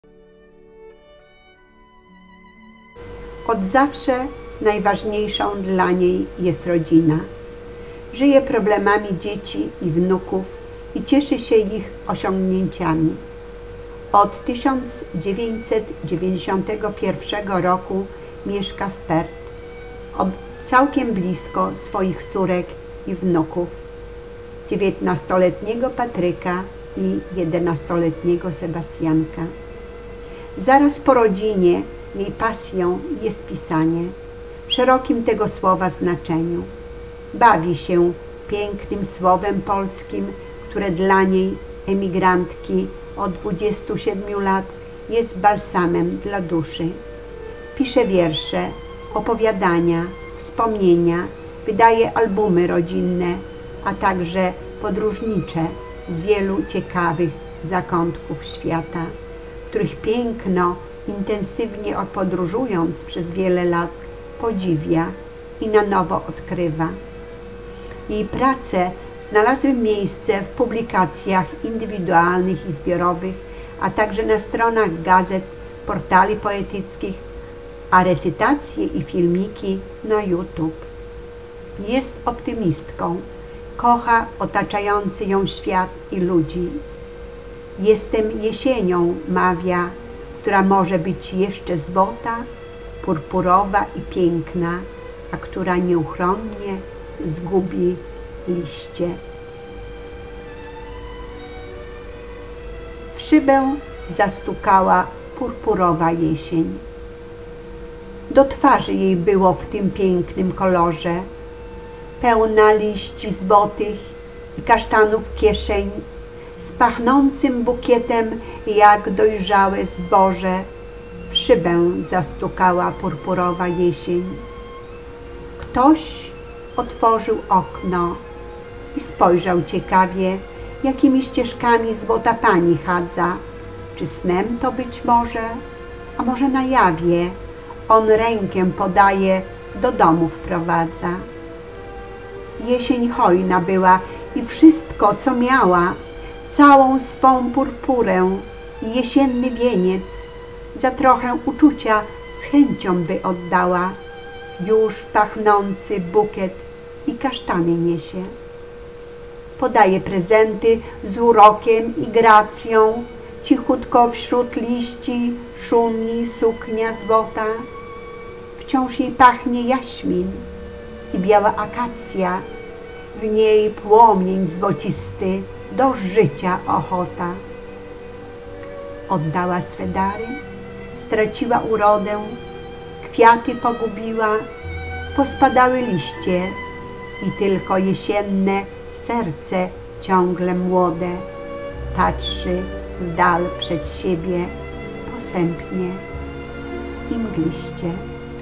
Od zawsze najważniejszą dla niej jest rodzina. Żyje problemami dzieci i wnuków i cieszy się ich osiągnięciami. Od 1991 roku mieszka w Perth, całkiem blisko swoich córek i wnuków, 19-letniego Patryka i 11-letniego Sebastianka. Zaraz po rodzinie jej pasją jest pisanie, w szerokim tego słowa znaczeniu. Bawi się pięknym słowem polskim, które dla niej, emigrantki od 27 lat, jest balsamem dla duszy. Pisze wiersze, opowiadania, wspomnienia, wydaje albumy rodzinne, a także podróżnicze z wielu ciekawych zakątków świata, których piękno intensywnie podróżując przez wiele lat podziwia i na nowo odkrywa. Jej prace znalazły miejsce w publikacjach indywidualnych i zbiorowych, a także na stronach gazet, portali poetyckich, a recytacje i filmiki na YouTube. Jest optymistką, kocha otaczający ją świat i ludzi. Jestem jesienią, mawia, która może być jeszcze złota, purpurowa i piękna, a która nieuchronnie zgubi liście. W szybę zastukała purpurowa jesień. Do twarzy jej było w tym pięknym kolorze, pełna liści złotych i kasztanów kieszeń, z pachnącym bukietem jak dojrzałe zboże. W szybę zastukała purpurowa jesień. Ktoś otworzył okno i spojrzał ciekawie, jakimi ścieżkami złota pani chadza. Czy snem to być może, a może na jawie? On rękę podaje, do domu wprowadza. Jesień hojna była i wszystko, co miała, całą swą purpurę i jesienny wieniec, za trochę uczucia z chęcią by oddała. Już pachnący bukiet i kasztany niesie. Podaje prezenty z urokiem i gracją, cichutko wśród liści szumi suknia złota. Wciąż jej pachnie jaśmin i biała akacja, w niej płomień złocisty, do życia ochota. Oddała swe dary, straciła urodę, kwiaty pogubiła, pospadały liście i tylko jesienne serce ciągle młode patrzy w dal przed siebie posępnie i mgliście.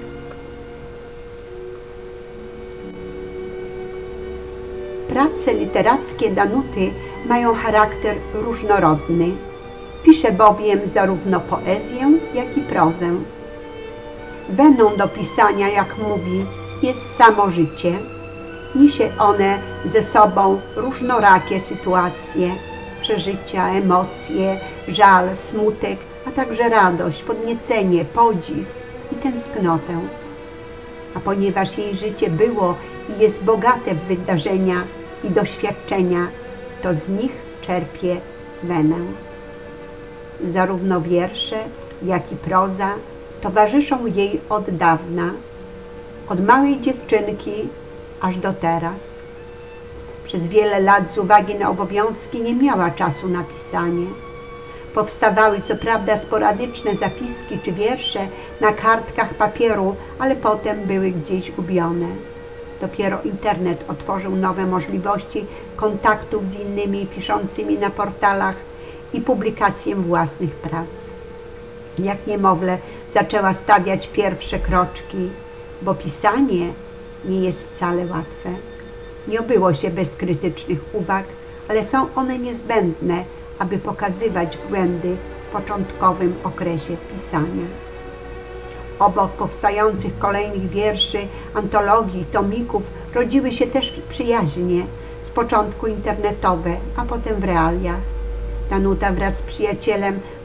Prace literackie Danuty mają charakter różnorodny. Pisze bowiem zarówno poezję, jak i prozę. Weną do pisania, jak mówi, jest samo życie. Niesie one ze sobą różnorakie sytuacje, przeżycia, emocje, żal, smutek, a także radość, podniecenie, podziw i tęsknotę. A ponieważ jej życie było i jest bogate w wydarzenia i doświadczenia, to z nich czerpie wenę. Zarówno wiersze, jak i proza towarzyszą jej od dawna, od małej dziewczynki aż do teraz. Przez wiele lat z uwagi na obowiązki nie miała czasu na pisanie. Powstawały co prawda sporadyczne zapiski czy wiersze na kartkach papieru, ale potem były gdzieś gubione. Dopiero internet otworzył nowe możliwości kontaktów z innymi piszącymi na portalach i publikację własnych prac. Jak niemowlę zaczęła stawiać pierwsze kroczki, bo pisanie nie jest wcale łatwe. Nie obyło się bez krytycznych uwag, ale są one niezbędne, aby pokazywać błędy w początkowym okresie pisania. Obok powstających kolejnych wierszy, antologii, tomików rodziły się też przyjaźnie, z początku internetowe, a potem w realiach. Danuta wraz z przyjacielem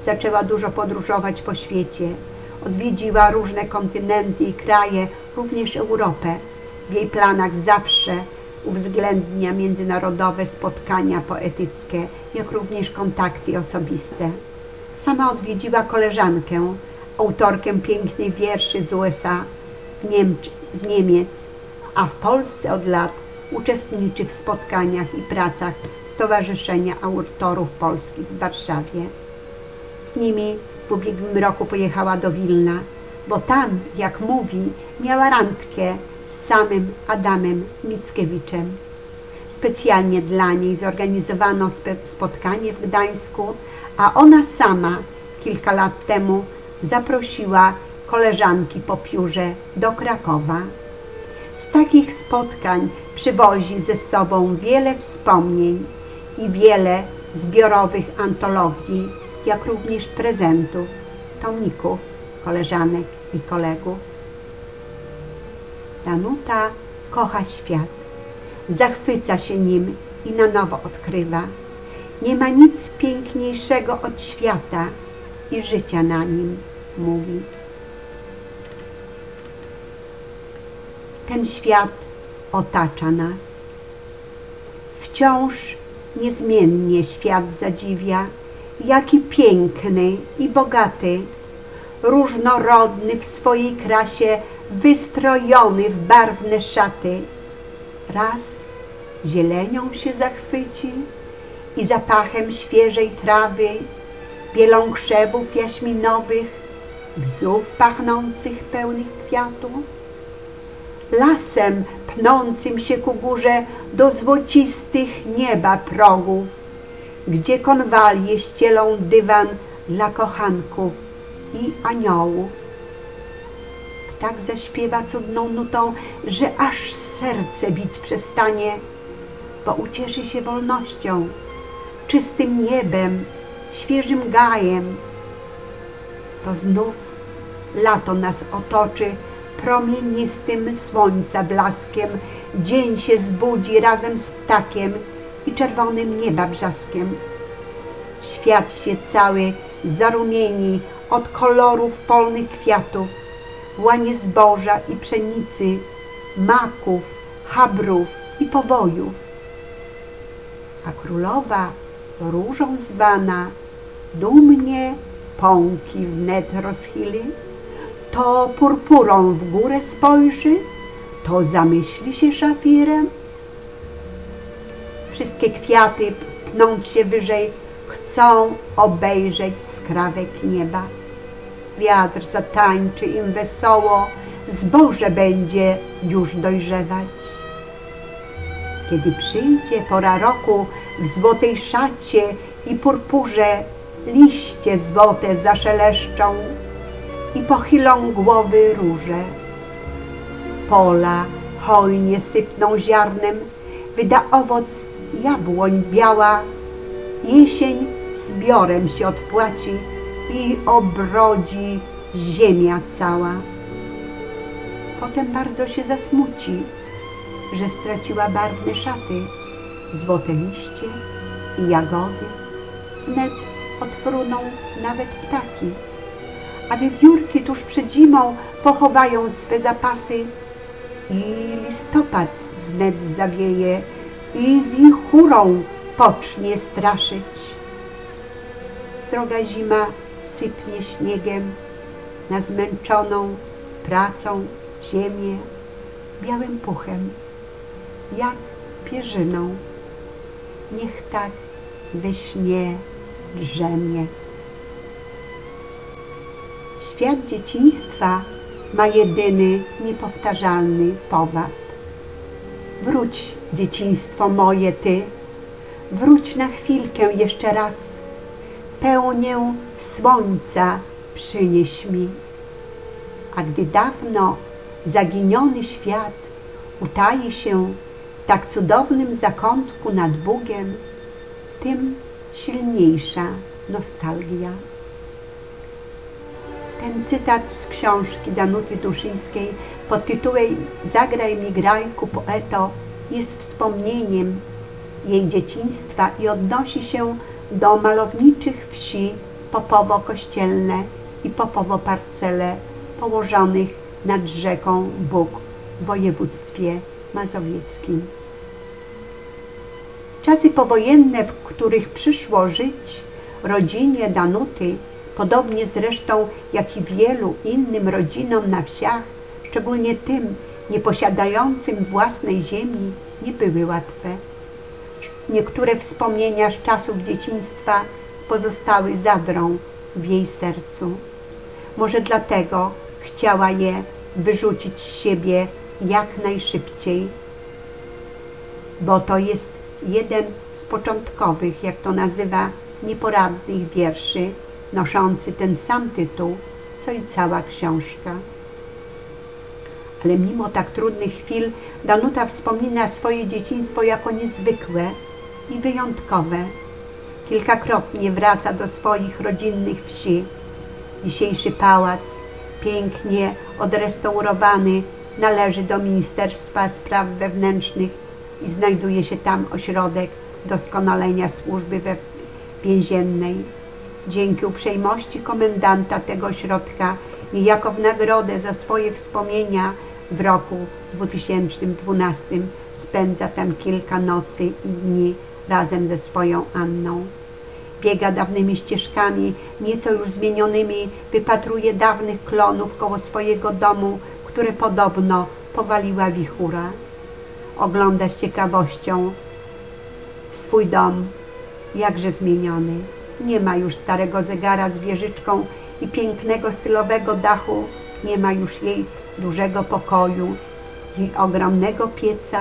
Zaczęła dużo podróżować po świecie. Odwiedziła różne kontynenty i kraje, również Europę. W jej planach zawsze uwzględnia międzynarodowe spotkania poetyckie, jak również kontakty osobiste. Sama odwiedziła koleżankę, autorkę pięknych wierszy z USA, z Niemiec, a w Polsce od lat uczestniczy w spotkaniach i pracach Stowarzyszenia Autorów Polskich w Warszawie. Z nimi w ubiegłym roku pojechała do Wilna, bo tam, jak mówi, miała randkę z samym Adamem Mickiewiczem. Specjalnie dla niej zorganizowano spotkanie w Gdańsku, a ona sama kilka lat temu zaprosiła koleżanki po piórze do Krakowa. Z takich spotkań przywozi ze sobą wiele wspomnień i wiele zbiorowych antologii, jak również prezentów, tomików, koleżanek i kolegów. Danuta kocha świat, zachwyca się nim i na nowo odkrywa. Nie ma nic piękniejszego od świata i życia na nim, mówi. Ten świat otacza nas. Wciąż niezmiennie świat zadziwia, jaki piękny i bogaty, różnorodny w swojej krasie, wystrojony w barwne szaty. Raz zielenią się zachwyci i zapachem świeżej trawy, bielą krzewów jaśminowych, bzów pachnących pełnych kwiatów, lasem pnącym się ku górze do złocistych nieba progów, gdzie konwalie ścielą dywan dla kochanków i aniołów. Ptak zaśpiewa cudną nutą, że aż serce bić przestanie, bo ucieszy się wolnością, czystym niebem, świeżym gajem. To znów lato nas otoczy promienistym słońca blaskiem, dzień się zbudzi razem z ptakiem i czerwonym nieba brzaskiem. Świat się cały zarumieni od kolorów polnych kwiatów, łanie zboża i pszenicy, maków, chabrów i powojów. A królowa, różą zwana, dumnie pąki wnet rozchyli, to purpurą w górę spojrzy, to zamyśli się szafirem. Wszystkie kwiaty, pnąc się wyżej, chcą obejrzeć skrawek nieba. Wiatr zatańczy im wesoło, zboże będzie już dojrzewać. Kiedy przyjdzie pora roku, w złotej szacie i purpurze liście złote zaszeleszczą i pochylą głowy róże. Pola hojnie sypną ziarnem, wyda owoc jabłoń biała, jesień zbiorem się odpłaci i obrodzi ziemia cała. Potem bardzo się zasmuci, że straciła barwne szaty, złote liście i jagody. Wnet odfruną nawet ptaki, a wiewiórki tuż przed zimą pochowają swe zapasy i listopad wnet zawieje i wichurą pocznie straszyć. Sroga zima sypnie śniegiem na zmęczoną pracą ziemię białym puchem, jak pierzyną. Niech tak we śnie drzemie. Świat dzieciństwa ma jedyny, niepowtarzalny powab. Wróć, dzieciństwo moje, ty, wróć na chwilkę jeszcze raz, pełnię słońca przynieś mi. A gdy dawno zaginiony świat utai się w tak cudownym zakątku nad Bugiem, tym silniejsza nostalgia. Ten cytat z książki Danuty Duszyńskiej pod tytułem Zagraj mi grajku, poeto jest wspomnieniem jej dzieciństwa i odnosi się do malowniczych wsi popowo-kościelne i popowo-parcele położonych nad rzeką Bóg w województwie mazowieckim. Czasy powojenne, w których przyszło żyć rodzinie Danuty, podobnie zresztą jak i wielu innym rodzinom na wsiach, szczególnie tym nieposiadającym własnej ziemi, nie były łatwe. Niektóre wspomnienia z czasów dzieciństwa pozostały zadrą w jej sercu. Może dlatego chciała je wyrzucić z siebie jak najszybciej, bo to jest jeden z początkowych, jak to nazywa, nieporadnych wierszy, noszący ten sam tytuł, co i cała książka. Ale mimo tak trudnych chwil Danuta wspomina swoje dzieciństwo jako niezwykłe i wyjątkowe. Kilkakrotnie wraca do swoich rodzinnych wsi. Dzisiejszy pałac, pięknie odrestaurowany, należy do Ministerstwa Spraw Wewnętrznych i znajduje się tam ośrodek doskonalenia służby więziennej. Dzięki uprzejmości komendanta tego ośrodka, niejako w nagrodę za swoje wspomnienia, w roku 2012 spędza tam kilka nocy i dni razem ze swoją Anną. Biega dawnymi ścieżkami, nieco już zmienionymi, wypatruje dawnych klonów koło swojego domu, które podobno powaliła wichura. Ogląda z ciekawością swój dom, jakże zmieniony. Nie ma już starego zegara z wieżyczką i pięknego stylowego dachu, nie ma już jej dużego pokoju i ogromnego pieca,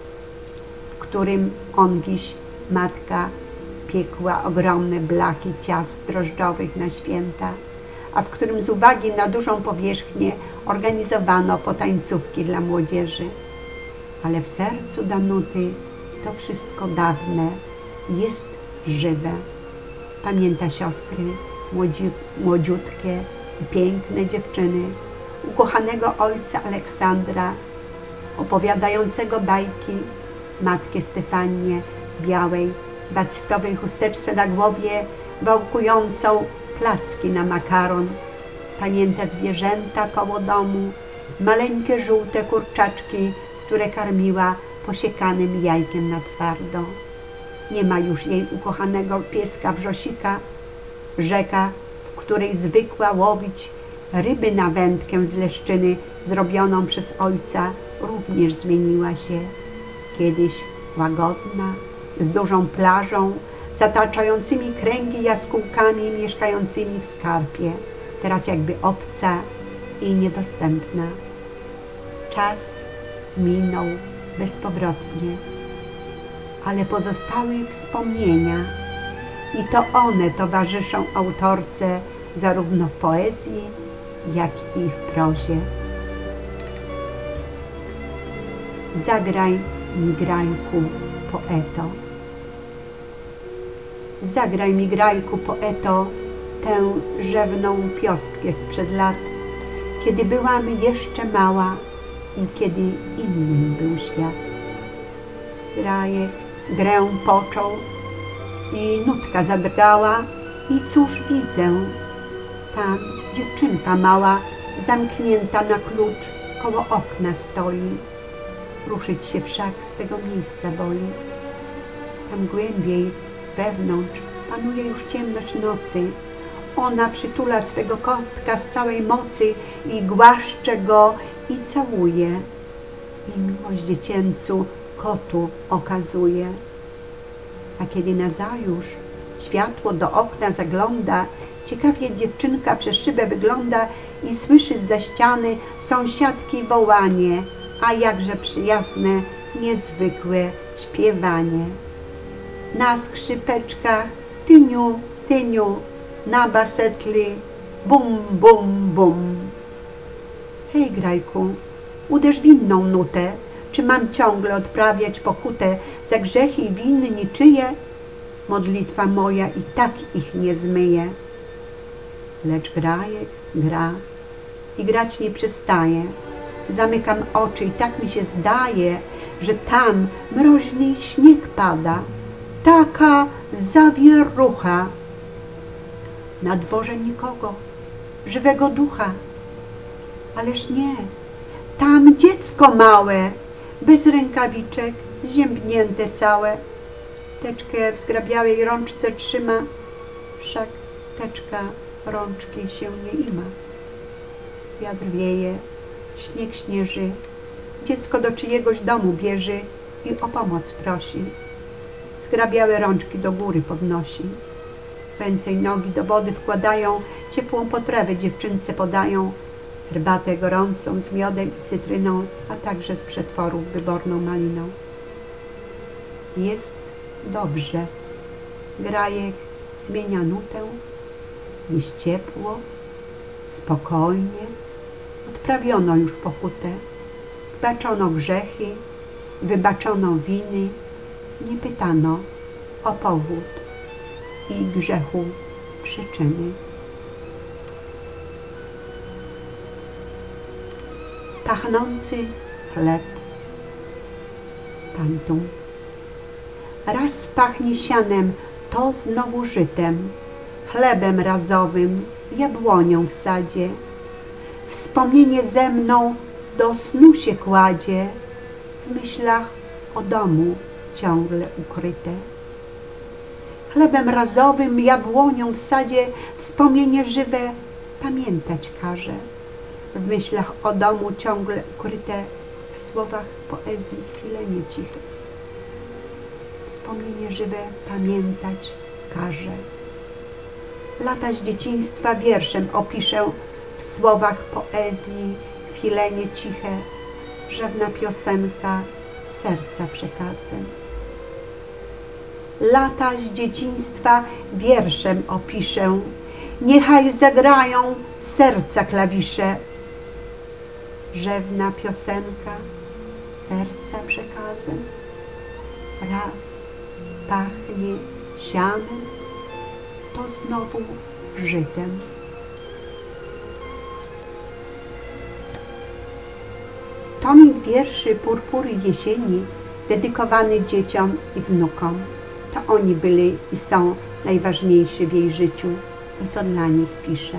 w którym ongiś matka piekła ogromne blaki ciast drożdżowych na święta, a w którym z uwagi na dużą powierzchnię organizowano potańcówki dla młodzieży. Ale w sercu Danuty to wszystko dawne jest żywe. Pamięta siostry, młodziutkie i piękne dziewczyny, ukochanego ojca Aleksandra, opowiadającego bajki, matkę Stefanię w białej, batistowej chusteczce na głowie, wałkującą placki na makaron. Pamięta zwierzęta koło domu, maleńkie żółte kurczaczki, które karmiła posiekanym jajkiem na twardo. Nie ma już jej ukochanego pieska Wrzosika, rzeka, w której zwykła łowić ryby na wędkę z leszczyny zrobioną przez ojca, również zmieniła się. Kiedyś łagodna, z dużą plażą, zataczającymi kręgi jaskółkami mieszkającymi w skarpie, teraz jakby obca i niedostępna. Czas minął bezpowrotnie, ale pozostały wspomnienia i to one towarzyszą autorce zarówno w poezji, jak i w prozie. Zagraj mi, grajku, poeto. Zagraj mi, grajku, poeto, tę rzewną piostkę sprzed lat, kiedy byłam jeszcze mała i kiedy innym był świat. Grajek grę począł i nutka zadrgała i cóż widzę? Tam dziewczynka mała, zamknięta na klucz, koło okna stoi. Ruszyć się wszak z tego miejsca boi. Tam głębiej, wewnątrz, panuje już ciemność nocy. Ona przytula swego kotka z całej mocy i głaszcze go i całuje. I miłość dziecięcu kotu okazuje. A kiedy nazajutrz światło do okna zagląda, ciekawie dziewczynka przez szybę wygląda i słyszy zza ściany sąsiadki wołanie, a jakże przyjazne, niezwykłe śpiewanie. Na skrzypeczkach tyniu, tyniu, na basetli bum, bum, bum. Hej, grajku, uderz w inną nutę, czy mam ciągle odprawiać pokutę za grzechy i winy niczyje? Modlitwa moja i tak ich nie zmyje. Lecz grajek gra i grać nie przestaje. Zamykam oczy i tak mi się zdaje, że tam mroźny śnieg pada. Taka zawierucha. Na dworze nikogo, żywego ducha. Ależ nie, tam dziecko małe, bez rękawiczek, zziębnięte całe. Teczkę w zgrabiałej rączce trzyma, wszak teczka rączki się nie ima. Wiatr wieje, śnieg śnieży, dziecko do czyjegoś domu bierze i o pomoc prosi. Zgrabiałe rączki do góry podnosi. Ręce i nogi do wody wkładają, ciepłą potrawę dziewczynce podają, herbatę gorącą z miodem i cytryną, a także z przetworów wyborną maliną. Jest dobrze. Grajek zmienia nutę, jest ciepło, spokojnie. Odprawiono już pokutę, wybaczono grzechy, wybaczono winy, nie pytano o powód i grzechu przyczyny. Pachnący chleb. Tantum. Raz pachnie sianem, to znowu żytem, chlebem razowym, jabłonią w sadzie. Wspomnienie ze mną do snu się kładzie, w myślach o domu ciągle ukryte. Chlebem razowym, jabłonią w sadzie, wspomnienie żywe pamiętać każe. W myślach o domu ciągle ukryte, w słowach poezji chwile nieciche. Wspomnienie żywe pamiętać każe. Lata z dzieciństwa wierszem opiszę, w słowach poezji chwile nieciche, rzewna piosenka serca przekazem. Lata z dzieciństwa wierszem opiszę, niechaj zagrają serca klawisze. Rzewna piosenka serca przekazem. Raz pachnie sianem, to znowu żytem. Tomik wierszy Purpury jesieni dedykowany dzieciom i wnukom. To oni byli i są najważniejsi w jej życiu i to dla nich piszę.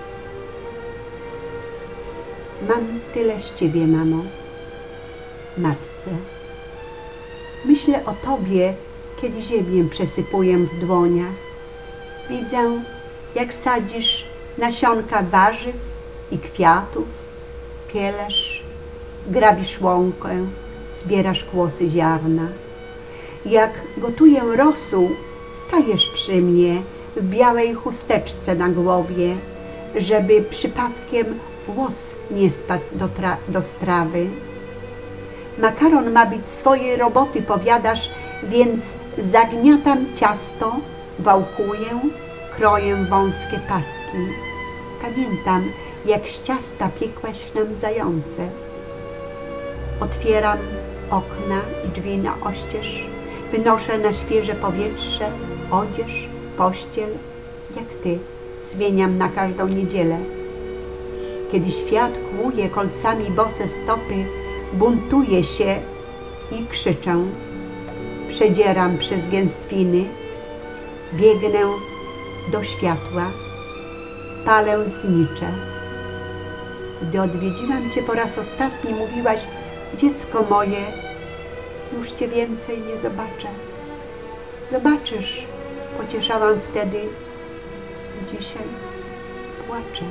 Mam tyle z Ciebie, mamo, matce. Myślę o Tobie, kiedy ziemię przesypuję w dłoniach. Widzę, jak sadzisz nasionka warzyw i kwiatów, pielesz, grabisz łąkę, zbierasz kłosy ziarna. Jak gotuję rosół, stajesz przy mnie w białej chusteczce na głowie, żeby przypadkiem włos nie spadł do strawy. Makaron ma być swojej roboty, powiadasz, więc zagniatam ciasto, wałkuję, kroję wąskie paski. Pamiętam, jak z ciasta piekłaś nam zające. Otwieram okna i drzwi na oścież, wynoszę na świeże powietrze, odzież, pościel, jak Ty, zmieniam na każdą niedzielę. Kiedy świat kłuje kolcami bose stopy, buntuję się i krzyczę. Przedzieram przez gęstwiny, biegnę do światła, palę znicze. Gdy odwiedziłam Cię po raz ostatni, mówiłaś, dziecko moje, już Cię więcej nie zobaczę. Zobaczysz, pocieszałam wtedy, dzisiaj płaczę.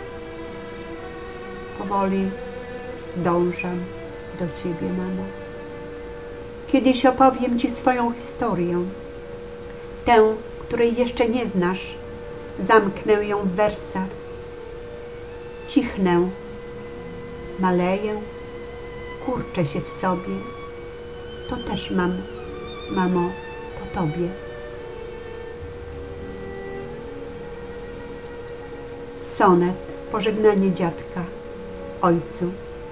Powoli zdążam do Ciebie, mamo. Kiedyś opowiem Ci swoją historię, tę, której jeszcze nie znasz. Zamknę ją w wersach. Cichnę, maleję, kurczę się w sobie. To też mam, mamo, po Tobie. Sonet, pożegnanie dziadka, ojcu.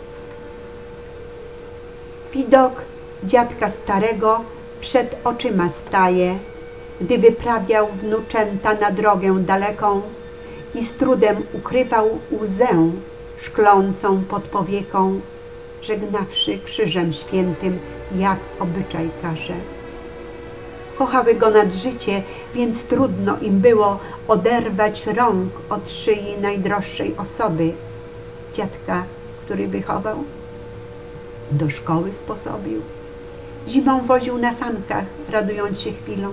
Widok dziadka starego przed oczyma staje, gdy wyprawiał wnuczęta na drogę daleką i z trudem ukrywał łzę szklącą pod powieką, żegnawszy krzyżem świętym, jak obyczaj każe. Kochały go nad życie, więc trudno im było oderwać rąk od szyi najdroższej osoby. Dziadka, który wychował, do szkoły sposobił. Zimą woził na sankach, radując się chwilą.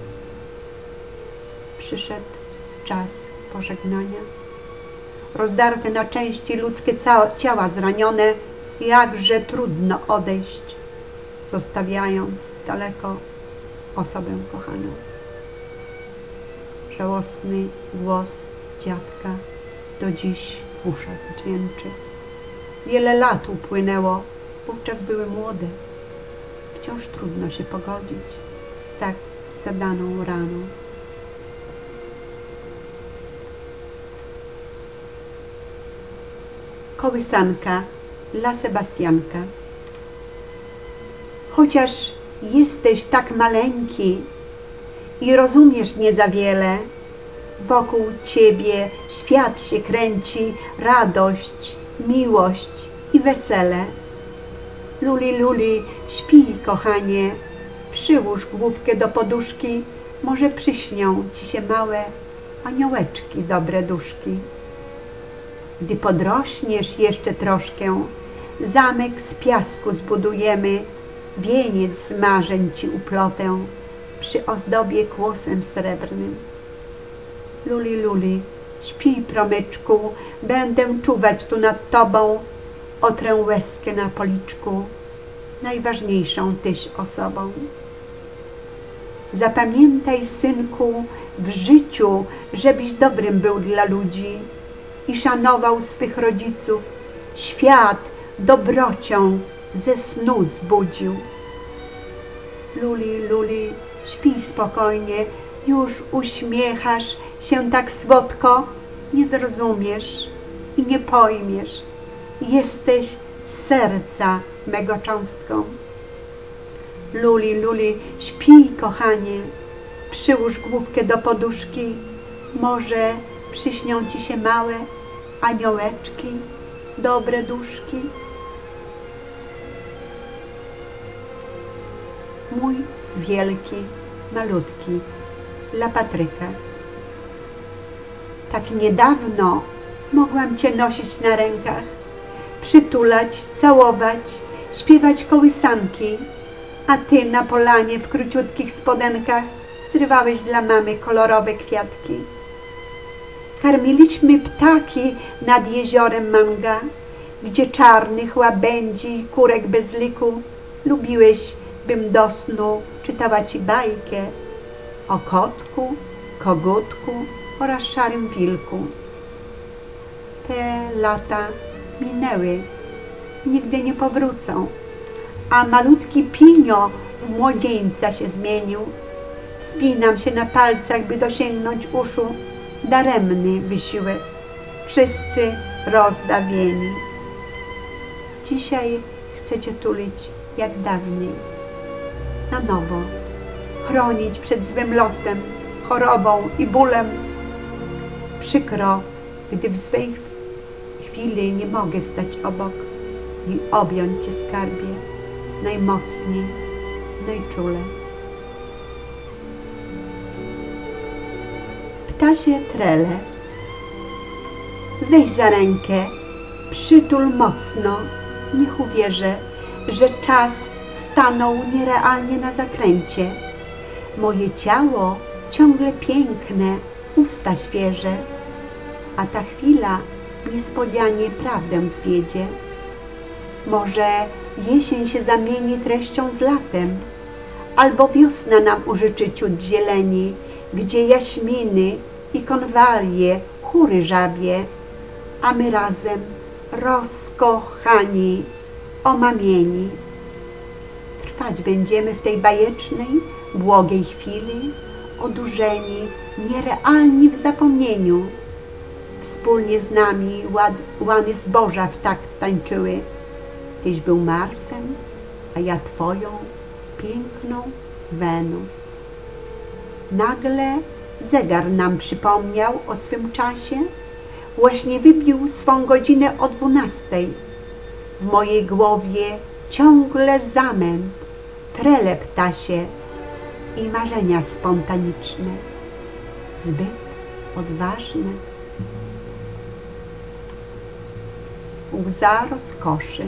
Przyszedł czas pożegnania. Rozdarte na części ludzkie ciała zranione, jakże trudno odejść, zostawiając daleko osobę kochaną. Żałosny głos dziadka do dziś w uszach dźwięczy. Wiele lat upłynęło, wówczas były młode. Wciąż trudno się pogodzić z tak zadaną raną. Kołysanka dla Sebastianka. Chociaż jesteś tak maleńki i rozumiesz nie za wiele, wokół ciebie świat się kręci, radość, miłość i wesele. Luli, luli, śpij, kochanie, przyłóż główkę do poduszki, może przyśnią ci się małe aniołeczki, dobre duszki. Gdy podrośniesz jeszcze troszkę, zamek z piasku zbudujemy, wieniec z marzeń ci uplotę, przy ozdobie kłosem srebrnym. Luli, luli, śpij, promyczku, będę czuwać tu nad tobą, otrę łezkę na policzku, najważniejszą tyś osobą. Zapamiętaj, synku, w życiu, żebyś dobrym był dla ludzi i szanował swych rodziców, świat dobrocią ze snu zbudził. Luli, luli, śpij spokojnie, już uśmiechasz się tak słodko, nie zrozumiesz i nie pojmiesz. Jesteś z serca mego cząstką. Luli, luli, śpij, kochanie, przyłóż główkę do poduszki, może przyśnią ci się małe aniołeczki, dobre duszki. Mój wielki, malutki, dla Patryka. Tak niedawno mogłam cię nosić na rękach, przytulać, całować, śpiewać kołysanki, a ty na polanie w króciutkich spodenkach zrywałeś dla mamy kolorowe kwiatki. Karmiliśmy ptaki nad jeziorem Manga, gdzie czarnych łabędzi, kurek bez liku. Lubiłeś, bym do snu czytała ci bajkę o kotku, kogutku oraz szarym wilku. Te lata minęły, nigdy nie powrócą, a malutki Pinio w młodzieńca się zmienił. Wspinam się na palcach, by dosięgnąć uszu, daremny wysiłek, wszyscy rozbawieni. Dzisiaj chcę cię tulić jak dawniej, na nowo, chronić przed złym losem, chorobą i bólem. Przykro, gdy w swej chwili nie mogę stać obok i objąć cię, skarbie, najmocniej, najczulej. Ptasie trele, weź za rękę, przytul mocno, niech uwierzę, że czas stanął nierealnie na zakręcie. Moje ciało ciągle piękne, usta świeże, a ta chwila niespodzianie prawdę zwiedzie. Może jesień się zamieni treścią z latem, albo wiosna nam użyczy ciut zieleni, gdzie jaśminy i konwalie, chóry żabie, a my razem rozkochani, omamieni. Trwać będziemy w tej bajecznej, błogiej chwili, odurzeni, nierealni w zapomnieniu. Wspólnie z nami łany zboża w takt tańczyły. Tyś był Marsem, a ja twoją piękną Wenus. Nagle zegar nam przypomniał o swym czasie. Właśnie wybił swą godzinę o 12. W mojej głowie ciągle zamęt, trele ptasie. i marzenia spontaniczne, zbyt odważne. Łza rozkoszy.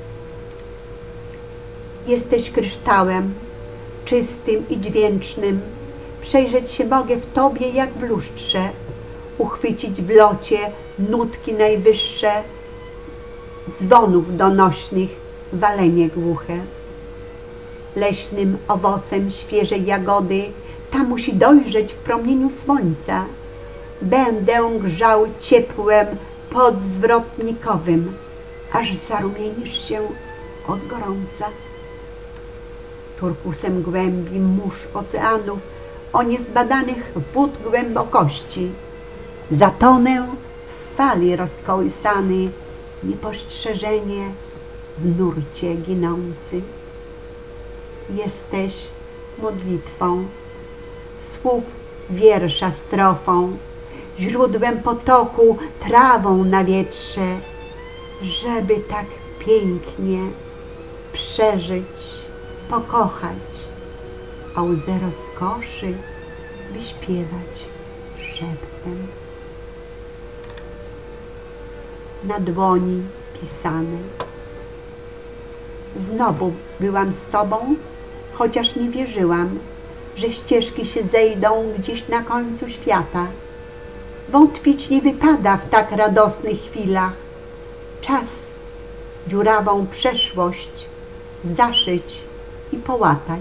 Jesteś kryształem, czystym i dźwięcznym. Przejrzeć się mogę w Tobie jak w lustrze, uchwycić w locie nutki najwyższe, dzwonów donośnych walenie głuche. Leśnym owocem świeżej jagody ta musi dojrzeć w promieniu słońca. Będę grzał ciepłem podzwrotnikowym, aż zarumienisz się od gorąca. Turkusem głębi mórz oceanów o niezbadanych wód głębokości. Zatonę w fali rozkołysany, niepostrzeżenie w nurcie ginący. Jesteś modlitwą, słów wiersza strofą, źródłem potoku, trawą na wietrze, żeby tak pięknie przeżyć, pokochać, a łzę rozkoszy wyśpiewać szeptem. Na dłoni pisane. Znowu byłam z Tobą, chociaż nie wierzyłam, że ścieżki się zejdą gdzieś na końcu świata. Wątpić nie wypada w tak radosnych chwilach. Czas dziurawą przeszłość zaszyć i połatać.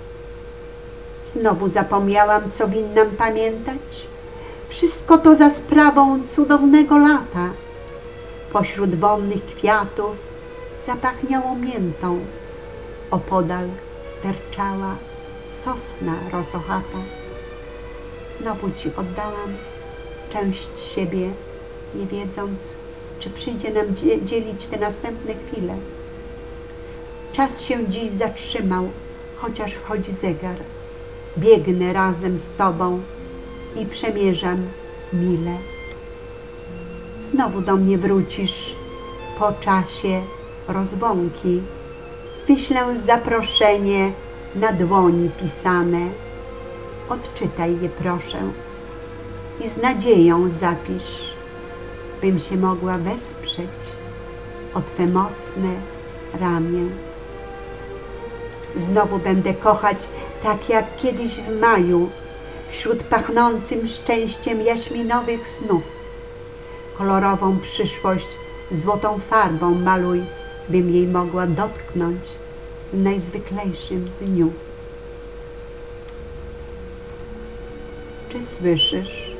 Znowu zapomniałam, co winnam pamiętać. Wszystko to za sprawą cudownego lata. Pośród wonnych kwiatów zapachniało miętą. Opodal sterczała sosna rozochata. Znowu Ci oddałam część siebie, nie wiedząc, czy przyjdzie nam dzielić te następne chwile. Czas się dziś zatrzymał, chociaż wchodzi zegar. Biegnę razem z Tobą i przemierzam mile. Znowu do mnie wrócisz po czasie rozłąki. Wyślę zaproszenie na dłoni pisane. Odczytaj je proszę i z nadzieją zapisz, bym się mogła wesprzeć o Twe mocne ramię. Znowu będę kochać tak jak kiedyś w maju, wśród pachnącym szczęściem jaśminowych snów. Kolorową przyszłość złotą farbą maluj, bym jej mogła dotknąć w najzwyklejszym dniu. Czy słyszysz?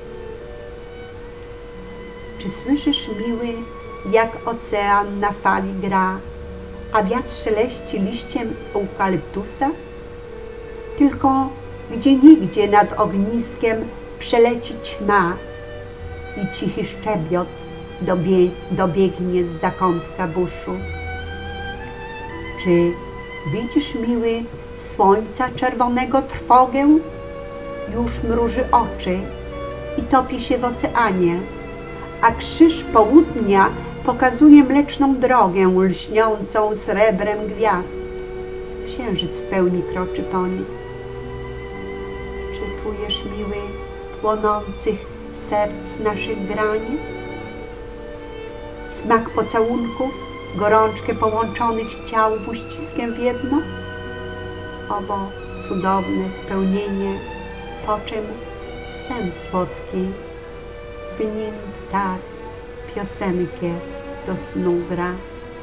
Czy słyszysz, miły, jak ocean na fali gra, a wiatr szeleści liściem eukaliptusa? Tylko gdzienigdzie nad ogniskiem przeleci ćma i cichy szczebiot dobiegnie z zakątka buszu. Czy widzisz, miły, słońca czerwonego trwogę? Już mruży oczy i topi się w oceanie, a krzyż południa pokazuje mleczną drogę lśniącą srebrem gwiazd. Księżyc w pełni kroczy po nich. Czy czujesz, miły, płonących serc naszych granie? Smak pocałunków, gorączkę połączonych ciał w uściskiem w jedno? Obo cudowne spełnienie, po czym sen słodki, w nim ptak piosenkę do snu gra.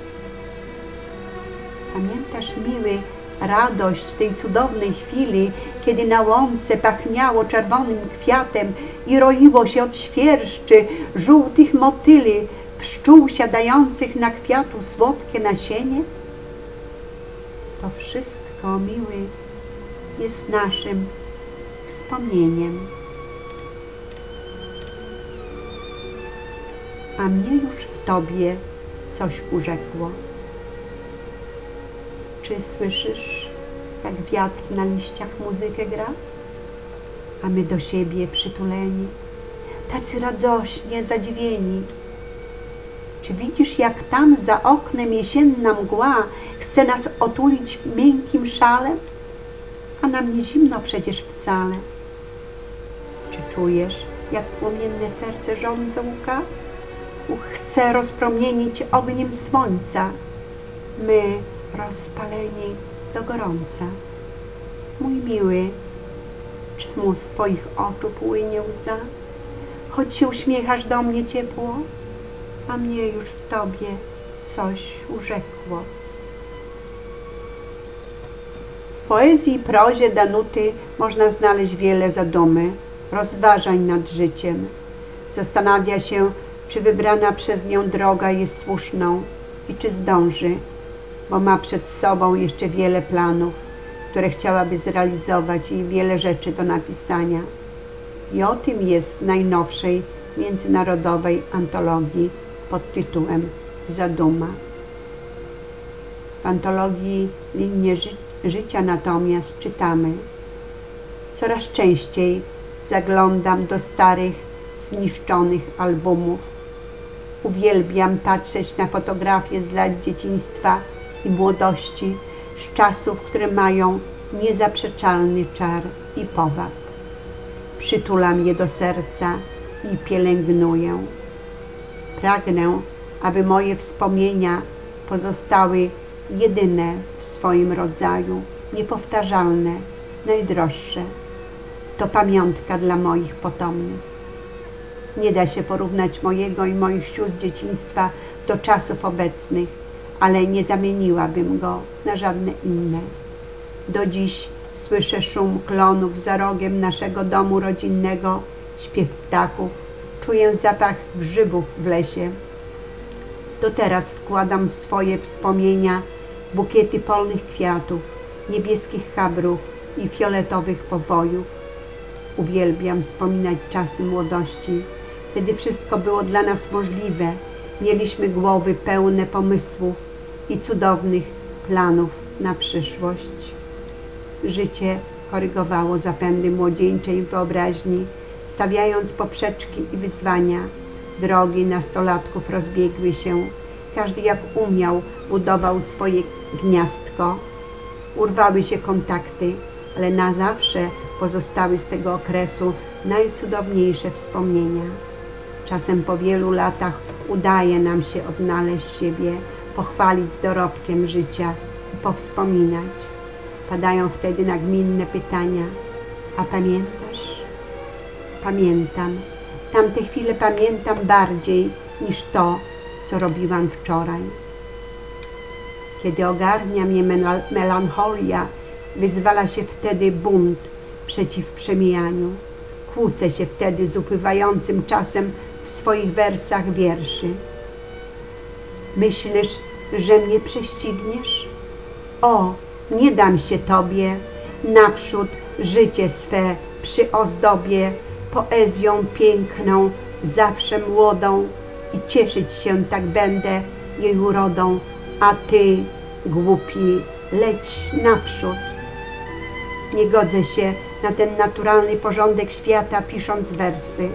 Pamiętasz, miły, radość tej cudownej chwili, kiedy na łące pachniało czerwonym kwiatem i roiło się od świerszczy, żółtych motyli, pszczół siadających na kwiatu słodkie nasienie? To wszystko, miły, jest naszym wspomnieniem. A mnie już w Tobie coś urzekło. Czy słyszysz, jak wiatr na liściach muzykę gra? A my do siebie przytuleni, tacy radośnie zadziwieni. Czy widzisz, jak tam za oknem jesienna mgła chce nas otulić miękkim szalem? a na mnie zimno przecież wcale. Czy czujesz, jak płomienne serce żądza łka? Chce rozpromienić ogniem słońca, my rozpaleni do gorąca. Mój miły, czemu z twoich oczu płynie łza? Choć się uśmiechasz do mnie ciepło, a mnie już w tobie coś urzekło. W poezji i prozie Danuty można znaleźć wiele zadumy, rozważań nad życiem. Zastanawia się, czy wybrana przez nią droga jest słuszną i czy zdąży, bo ma przed sobą jeszcze wiele planów, które chciałaby zrealizować i wiele rzeczy do napisania. I o tym jest w najnowszej międzynarodowej antologii pod tytułem Zaduma. W antologii Linie życia natomiast czytamy: coraz częściej zaglądam do starych, zniszczonych albumów. Uwielbiam patrzeć na fotografie z lat dzieciństwa i młodości, z czasów, które mają niezaprzeczalny czar i powab. Przytulam je do serca i pielęgnuję. Pragnę, aby moje wspomnienia pozostały jedyne w swoim rodzaju, niepowtarzalne, najdroższe. To pamiątka dla moich potomnych. Nie da się porównać mojego i moich sióstr dzieciństwa do czasów obecnych, ale nie zamieniłabym go na żadne inne. Do dziś słyszę szum klonów za rogiem naszego domu rodzinnego, śpiew ptaków, czuję zapach grzybów w lesie. Do teraz wkładam w swoje wspomnienia bukiety polnych kwiatów, niebieskich chabrów i fioletowych powojów. Uwielbiam wspominać czasy młodości. Wtedy wszystko było dla nas możliwe. Mieliśmy głowy pełne pomysłów i cudownych planów na przyszłość. Życie korygowało zapędy młodzieńczej wyobraźni, stawiając poprzeczki i wyzwania. Drogi nastolatków rozbiegły się. Każdy jak umiał budował swoje gniazdko. Urwały się kontakty, ale na zawsze pozostały z tego okresu najcudowniejsze wspomnienia. Czasem po wielu latach udaje nam się odnaleźć siebie, pochwalić dorobkiem życia i powspominać. Padają wtedy nagminne pytania: a pamiętasz? Pamiętam. Tamte chwile pamiętam bardziej niż to, co robiłam wczoraj. Kiedy ogarnia mnie melancholia, wyzwala się wtedy bunt przeciw przemijaniu. Kłócę się wtedy z upływającym czasem w swoich wersach wierszy. Myślisz, że mnie prześcigniesz? O, nie dam się tobie, naprzód życie swe przyozdobię poezją piękną, zawsze młodą i cieszyć się tak będę jej urodą, a ty, głupi, leć naprzód. Nie godzę się na ten naturalny porządek świata, pisząc wersy.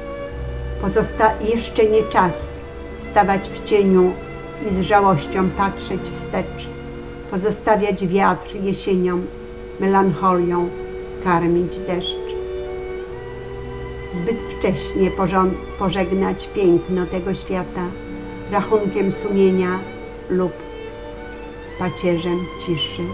Jeszcze nie czas stawać w cieniu i z żałością patrzeć wstecz, pozostawiać wiatr jesienią, melancholią karmić deszcz. Zbyt wcześnie pożegnać piękno tego świata rachunkiem sumienia lub pacierzem ciszy.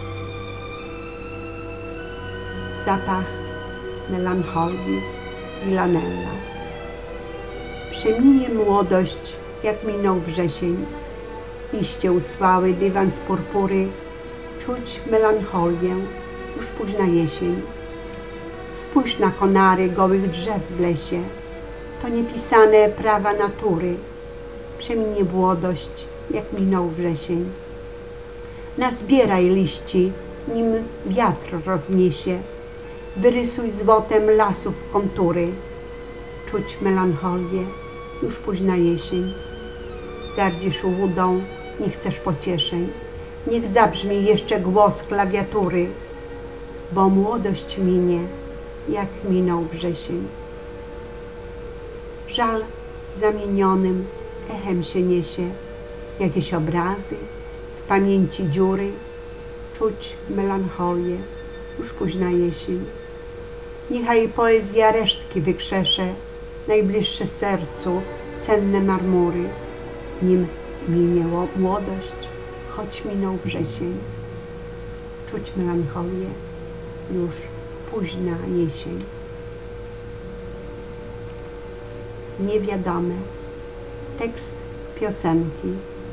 Zapach melancholii Villanella. Przeminie młodość, jak minął wrzesień. Liście usłały dywan z purpury, czuć melancholię, już późna jesień. Spójrz na konary gołych drzew w lesie, to niepisane prawa natury. Przeminie młodość, jak minął wrzesień. Nazbieraj liści, nim wiatr rozniesie, wyrysuj złotem lasów kontury. Czuć melancholię, już późna jesień. Gardzisz ułudą, nie chcesz pocieszeń. Niech zabrzmi jeszcze głos klawiatury, bo młodość minie, jak minął wrzesień. Żal zamienionym echem się niesie, jakieś obrazy, w pamięci dziury. Czuć melancholię, już późna jesień. Niechaj poezja resztki wykrzesze, najbliższe sercu cenne marmury, nim minie młodość, choć minął wrzesień. Czuć melancholię, już późna jesień. Niewiadome. Tekst piosenki.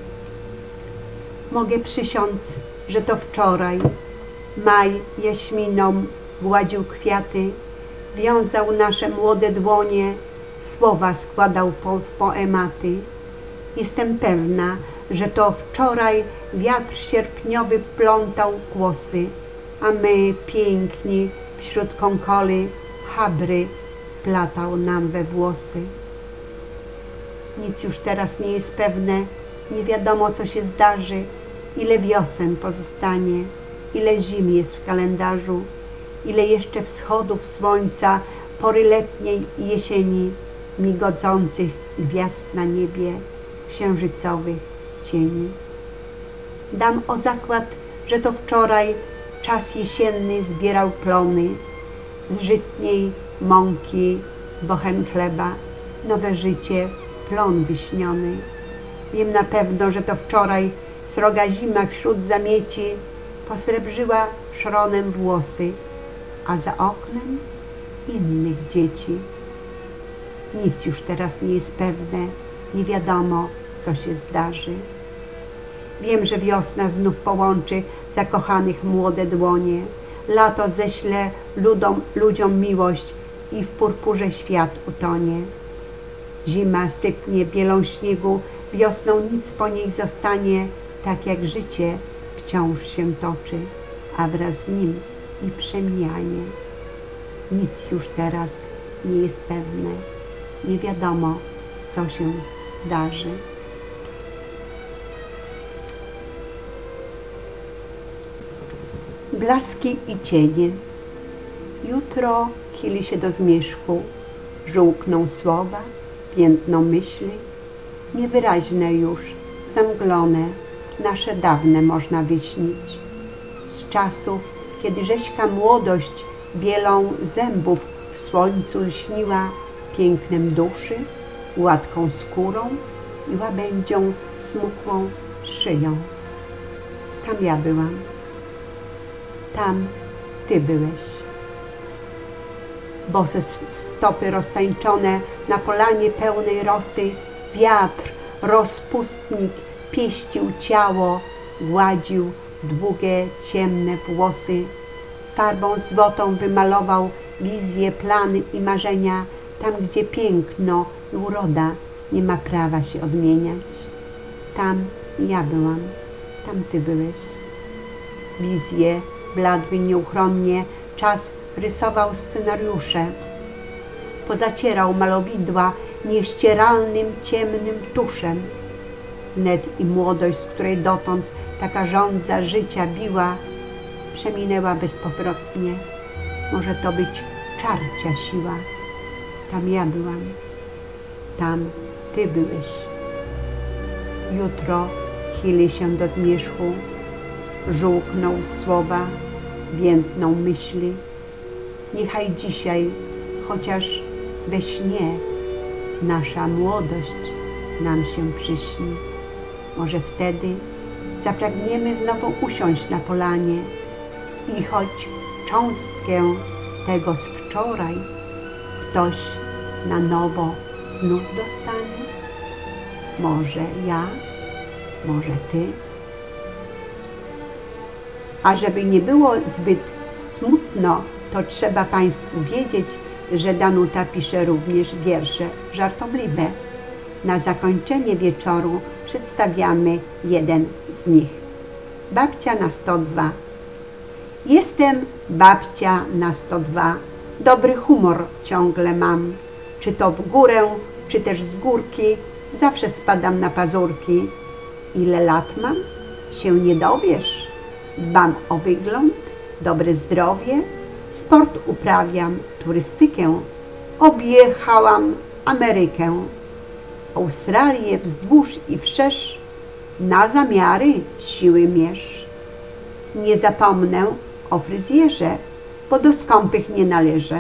Mogę przysiąc, że to wczoraj maj jaśminą gładził kwiaty, wiązał nasze młode dłonie, słowa składał w poematy. Jestem pewna, że to wczoraj wiatr sierpniowy plątał kłosy, a my piękni wśród konkoli habry wplatał nam we włosy. Nic już teraz nie jest pewne, nie wiadomo co się zdarzy, ile wiosen pozostanie, ile zim jest w kalendarzu, ile jeszcze wschodów słońca, pory letniej i jesieni, migocących gwiazd na niebie, księżycowych cieni. Dam o zakład, że to wczoraj czas jesienny zbierał plony, z żytniej mąki, bochen chleba, nowe życie, plon wyśniony. Wiem na pewno, że to wczoraj sroga zima wśród zamieci posrebrzyła szronem włosy, a za oknem innych dzieci. Nic już teraz nie jest pewne, nie wiadomo, co się zdarzy. Wiem, że wiosna znów połączy zakochanych młode dłonie, lato ześle ludziom miłość i w purpurze świat utonie. Zima sypnie bielą śniegu, wiosną nic po niej zostanie, tak jak życie wciąż się toczy, a wraz z nim i przemijanie. Nic już teraz nie jest pewne, nie wiadomo, co się zdarzy. Blaski i cienie. Jutro chyli się do zmierzchu, żółkną słowa, piętną myśli, niewyraźne już, zamglone, nasze dawne można wyśnić. Z czasów, kiedy rześka młodość bielą zębów w słońcu lśniła pięknem duszy, gładką skórą i łabędzią smukłą szyją. Tam ja byłam. Tam ty byłeś. Bose stopy roztańczone na polanie pełnej rosy, wiatr, rozpustnik pieścił ciało, gładził długie, ciemne włosy. Farbą złotą wymalował wizje, plany i marzenia, tam gdzie piękno i uroda nie ma prawa się odmieniać. Tam ja byłam, tam ty byłeś. Wizje bladły nieuchronnie, czas rysował scenariusze. Pozacierał malowidła nieścieralnym, ciemnym tuszem. Wnet i młodość, z której dotąd taka żądza życia biła, przeminęła bezpowrotnie. Może to być czarcia siła. Tam ja byłam, tam ty byłeś. Jutro chyli się do zmierzchu, żółkną słowa, więdną myśli. Niechaj dzisiaj, chociaż we śnie, nasza młodość nam się przyśni. Może wtedy zapragniemy znowu usiąść na polanie i choć cząstkę tego z wczoraj ktoś na nowo znów dostanie. Może ja, może ty. A żeby nie było zbyt smutno, to trzeba Państwu wiedzieć, że Danuta pisze również wiersze żartobliwe. Na zakończenie wieczoru przedstawiamy jeden z nich. Babcia na 102. Jestem babcia na 102. Dobry humor ciągle mam. Czy to w górę, czy też z górki, zawsze spadam na pazurki. Ile lat mam? Się nie dowiesz. Dbam o wygląd, dobre zdrowie, sport uprawiam, turystykę. Objechałam Amerykę, Australię wzdłuż i wszerz, na zamiary siły mierz. Nie zapomnę o fryzjerze, bo do skąpych nie należy.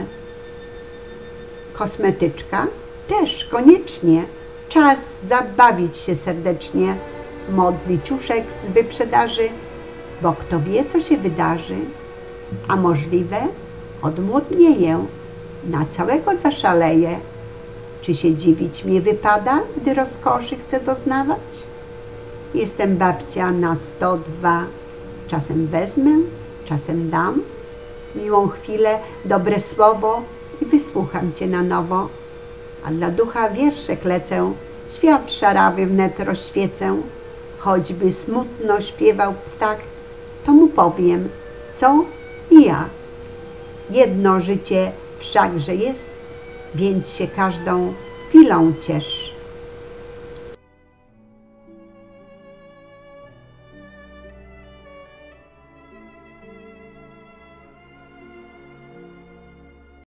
Kosmetyczka też koniecznie. Czas zabawić się serdecznie, modny ciuszek z wyprzedaży, bo kto wie, co się wydarzy, a możliwe odmłodnieję, na całego zaszaleję. Czy się dziwić mnie wypada, gdy rozkoszy chcę doznawać? Jestem babcia na 102, czasem wezmę, czasem dam, miłą chwilę, dobre słowo i wysłucham cię na nowo. A dla ducha wierszek lecę, świat szarawy wnet rozświecę. Choćby smutno śpiewał ptak, to mu powiem, co i jak. Jedno życie wszakże jest, więc się każdą chwilą ciesz.